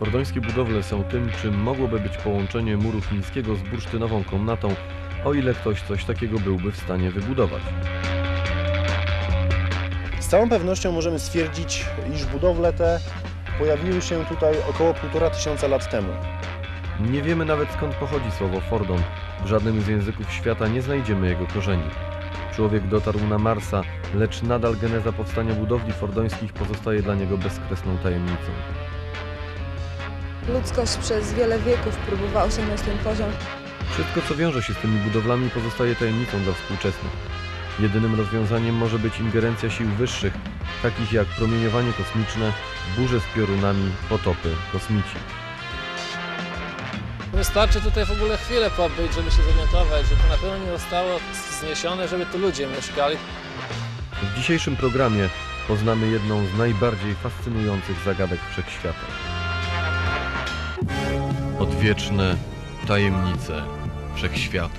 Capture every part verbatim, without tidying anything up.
Fordońskie budowle są tym, czym mogłoby być połączenie muru chińskiego z bursztynową komnatą, o ile ktoś coś takiego byłby w stanie wybudować. Z całą pewnością możemy stwierdzić, iż budowle te pojawiły się tutaj około półtora tysiąca lat temu. Nie wiemy nawet, skąd pochodzi słowo Fordon. W żadnym z języków świata nie znajdziemy jego korzeni. Człowiek dotarł na Marsa, lecz nadal geneza powstania budowli fordońskich pozostaje dla niego bezkresną tajemnicą. Ludzkość przez wiele wieków próbowała osiągnąć ten poziom. Wszystko, co wiąże się z tymi budowlami, pozostaje tajemnicą dla współczesnych. Jedynym rozwiązaniem może być ingerencja sił wyższych, takich jak promieniowanie kosmiczne, burze z piorunami, potopy, kosmici. Wystarczy tutaj w ogóle chwilę pobyć, żeby się zorientować, że to na pewno nie zostało zniesione, żeby tu ludzie mieszkali. W dzisiejszym programie poznamy jedną z najbardziej fascynujących zagadek wszechświata. Odwieczne tajemnice wszechświata.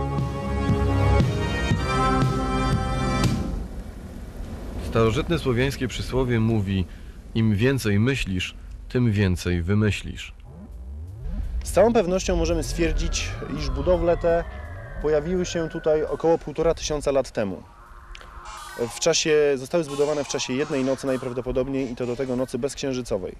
Starożytne słowiańskie przysłowie mówi: im więcej myślisz, tym więcej wymyślisz. Z całą pewnością możemy stwierdzić, iż budowle te pojawiły się tutaj około półtora tysiąca lat temu. W czasie, zostały zbudowane w czasie jednej nocy najprawdopodobniej i to do tego nocy bezksiężycowej.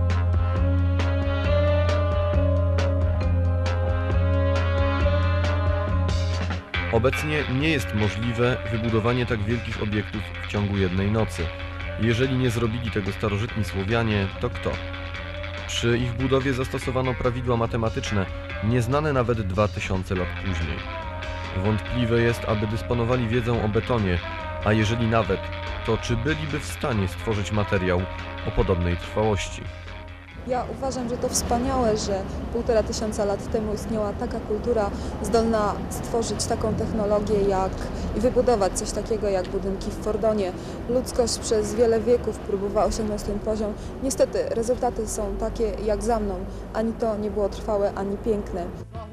Obecnie nie jest możliwe wybudowanie tak wielkich obiektów w ciągu jednej nocy. Jeżeli nie zrobili tego starożytni Słowianie, to kto? Przy ich budowie zastosowano prawidła matematyczne, nieznane nawet dwa tysiące lat później. Wątpliwe jest, aby dysponowali wiedzą o betonie, a jeżeli nawet, to czy byliby w stanie stworzyć materiał o podobnej trwałości? Ja uważam, że to wspaniałe, że półtora tysiąca lat temu istniała taka kultura zdolna stworzyć taką technologię jak i wybudować coś takiego jak budynki w Fordonie. Ludzkość przez wiele wieków próbowała osiągnąć ten poziom. Niestety rezultaty są takie jak za mną. Ani to nie było trwałe, ani piękne.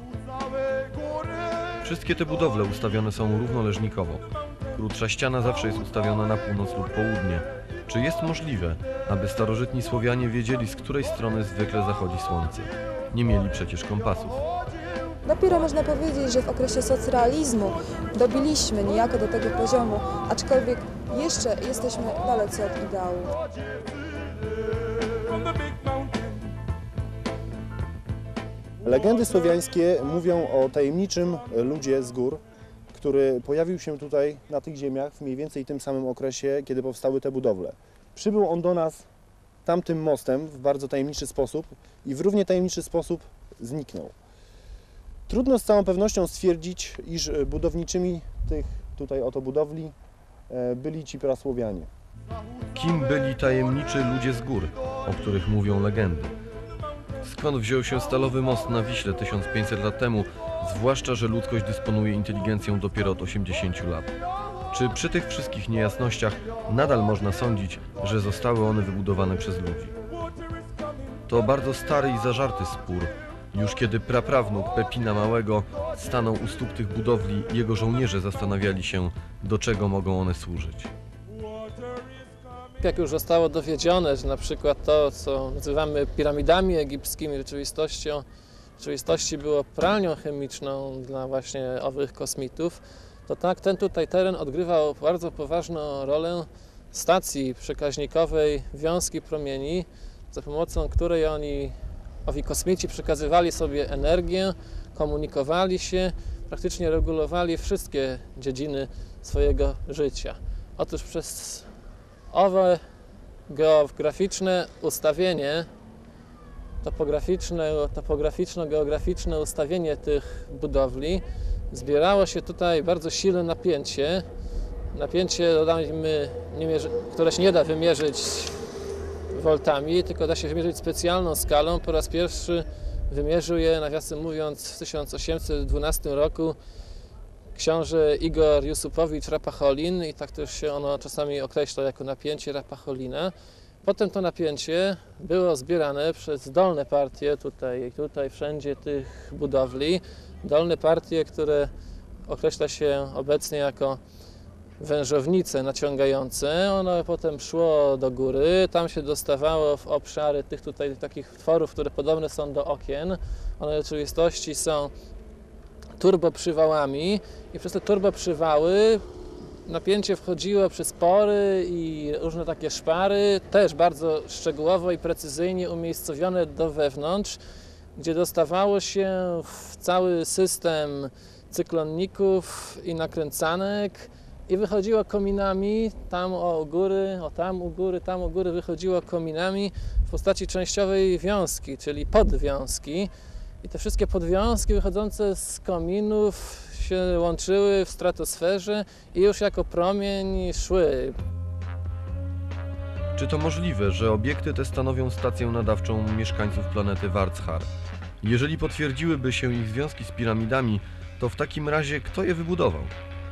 Wszystkie te budowle ustawione są równoleżnikowo. Krótsza ściana zawsze jest ustawiona na północ lub południe. Czy jest możliwe, aby starożytni Słowianie wiedzieli, z której strony zwykle zachodzi słońce? Nie mieli przecież kompasów. Dopiero można powiedzieć, że w okresie socrealizmu dobiliśmy niejako do tego poziomu, aczkolwiek jeszcze jesteśmy dalecy od ideału. Legendy słowiańskie mówią o tajemniczym ludzie z gór, który pojawił się tutaj na tych ziemiach w mniej więcej tym samym okresie, kiedy powstały te budowle. Przybył on do nas tamtym mostem w bardzo tajemniczy sposób i w równie tajemniczy sposób zniknął. Trudno z całą pewnością stwierdzić, iż budowniczymi tych tutaj oto budowli byli ci prasłowianie. Kim byli tajemniczy ludzie z gór, o których mówią legendy? Skąd wziął się stalowy most na Wiśle tysiąc pięćset lat temu, zwłaszcza że ludzkość dysponuje inteligencją dopiero od osiemdziesięciu lat? Czy przy tych wszystkich niejasnościach nadal można sądzić, że zostały one wybudowane przez ludzi? To bardzo stary i zażarty spór. Już kiedy praprawnuk Pepina Małego stanął u stóp tych budowli, jego żołnierze zastanawiali się, do czego mogą one służyć. Jak już zostało dowiedzione, że na przykład to, co nazywamy piramidami egipskimi, rzeczywistością, w rzeczywistości było pralnią chemiczną dla właśnie owych kosmitów, to tak, ten tutaj teren odgrywał bardzo poważną rolę stacji przekaźnikowej wiązki promieni, za pomocą której oni, owi kosmici, przekazywali sobie energię, komunikowali się, praktycznie regulowali wszystkie dziedziny swojego życia. Otóż przez owe geograficzne ustawienie, topograficzne, topograficzno-geograficzne ustawienie tych budowli zbierało się tutaj bardzo silne napięcie, napięcie, dodajmy, nie mierzy, które się nie da wymierzyć voltami, tylko da się wymierzyć specjalną skalą. Po raz pierwszy wymierzył je, nawiasem mówiąc, w tysiąc osiemset dwunastym roku książę Igor Jusupowicz Rapacholin i tak też się ono czasami określa jako napięcie Rapacholina. Potem to napięcie było zbierane przez dolne partie, tutaj i tutaj, wszędzie tych budowli. Dolne partie, które określa się obecnie jako wężownice naciągające. Ono potem szło do góry, tam się dostawało w obszary tych tutaj takich tworów, które podobne są do okien. One w rzeczywistości są turboprzywałami i przez te turboprzywały napięcie wchodziło przez pory i różne takie szpary, też bardzo szczegółowo i precyzyjnie umiejscowione do wewnątrz, gdzie dostawało się w cały system cyklonników i nakręcanek i wychodziło kominami, tam u góry, o tam u góry, tam u góry wychodziło kominami w postaci częściowej wiązki, czyli podwiązki. I te wszystkie podwiązki wychodzące z kominów się łączyły w stratosferze i już jako promień szły. Czy to możliwe, że obiekty te stanowią stację nadawczą mieszkańców planety Warthar? Jeżeli potwierdziłyby się ich związki z piramidami, to w takim razie kto je wybudował?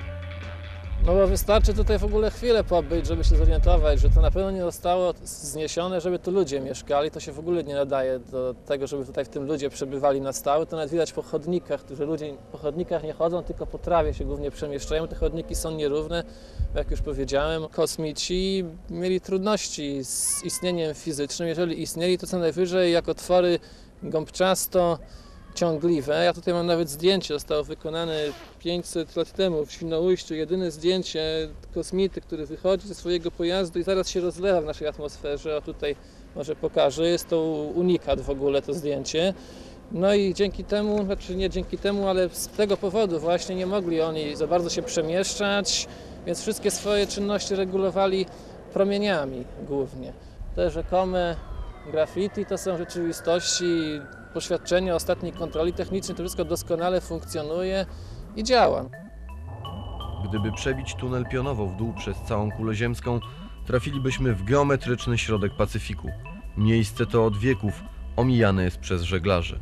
No bo wystarczy tutaj w ogóle chwilę pobyć, żeby się zorientować, że to na pewno nie zostało zniesione, żeby tu ludzie mieszkali. To się w ogóle nie nadaje do tego, żeby tutaj w tym ludzie przebywali na stałe. To nawet widać po chodnikach, że ludzie po chodnikach nie chodzą, tylko po trawie się głównie przemieszczają. Te chodniki są nierówne, jak już powiedziałem. Kosmici mieli trudności z istnieniem fizycznym. Jeżeli istnieli, to co najwyżej jako twory gąbczasto ciągliwe. Ja tutaj mam nawet zdjęcie, zostało wykonane pięćset lat temu w Świnoujściu. Jedyne zdjęcie kosmity, który wychodzi ze swojego pojazdu i zaraz się rozlewa w naszej atmosferze. O tutaj może pokażę, jest to unikat w ogóle to zdjęcie. No i dzięki temu, znaczy nie dzięki temu, ale z tego powodu właśnie nie mogli oni za bardzo się przemieszczać, więc wszystkie swoje czynności regulowali promieniami głównie. Te rzekome graffiti to są w rzeczywistości poświadczenie ostatniej kontroli technicznej, to wszystko doskonale funkcjonuje i działa. Gdyby przebić tunel pionowo w dół przez całą kulę ziemską, trafilibyśmy w geometryczny środek Pacyfiku. Miejsce to od wieków omijane jest przez żeglarzy.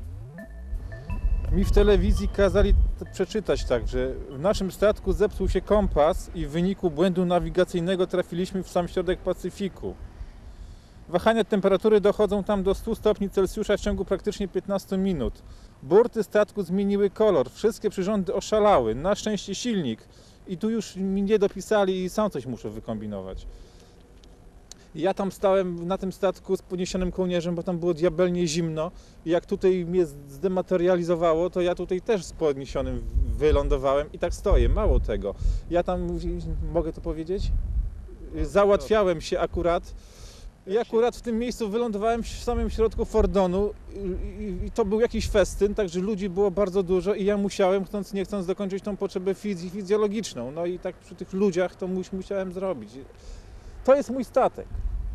Mi w telewizji kazali przeczytać tak, że w naszym statku zepsuł się kompas i w wyniku błędu nawigacyjnego trafiliśmy w sam środek Pacyfiku. Wahania temperatury dochodzą tam do stu stopni Celsjusza w ciągu praktycznie piętnastu minut. Burty statku zmieniły kolor, wszystkie przyrządy oszalały, na szczęście silnik. I tu już mi nie dopisali i sam coś muszę wykombinować. Ja tam stałem na tym statku z podniesionym kołnierzem, bo tam było diabelnie zimno. I jak tutaj mnie zdematerializowało, to ja tutaj też z podniesionym wylądowałem i tak stoję. Mało tego. Ja tam, mogę to powiedzieć? Załatwiałem się akurat. I akurat w tym miejscu wylądowałem w samym środku Fordonu i, i to był jakiś festyn, także ludzi było bardzo dużo i ja musiałem, chcąc nie chcąc, dokończyć tą potrzebę fiz- fizjologiczną. No i tak przy tych ludziach to mus- musiałem zrobić. To jest mój statek.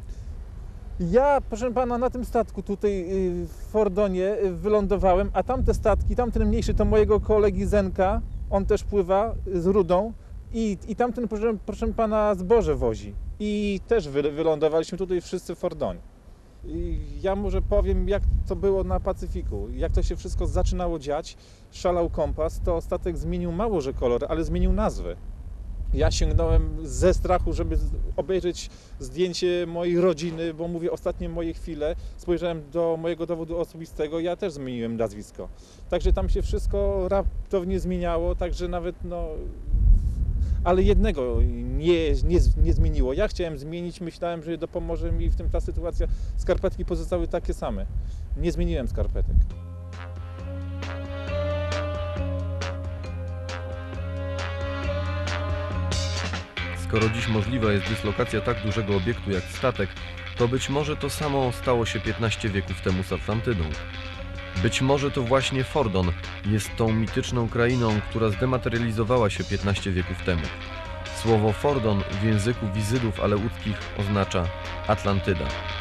Ja, proszę pana, na tym statku tutaj w Fordonie wylądowałem, a tamte statki, tamten mniejszy to mojego kolegi Zenka, on też pływa z rudą i, i tamten, proszę, proszę pana, zboże wozi. I też wy, wylądowaliśmy tutaj wszyscy w Fordonie. I ja może powiem, jak to było na Pacyfiku, jak to się wszystko zaczynało dziać. Szalał kompas, to statek zmienił mało że kolor, ale zmienił nazwę. Ja sięgnąłem ze strachu, żeby obejrzeć zdjęcie mojej rodziny, bo mówię ostatnie moje chwile. Spojrzałem do mojego dowodu osobistego, ja też zmieniłem nazwisko. Także tam się wszystko raptownie zmieniało, także nawet no... Ale jednego nie, nie, nie zmieniło. Ja chciałem zmienić, myślałem, że dopomoże mi w tym ta sytuacja. Skarpetki pozostały takie same. Nie zmieniłem skarpetek. Skoro dziś możliwa jest dyslokacja tak dużego obiektu jak statek, to być może to samo stało się piętnaście wieków temu z Atlantydą. Być może to właśnie Fordon jest tą mityczną krainą, która zdematerializowała się piętnaście wieków temu. Słowo Fordon w języku Wizydów aleuckich oznacza Atlantyda.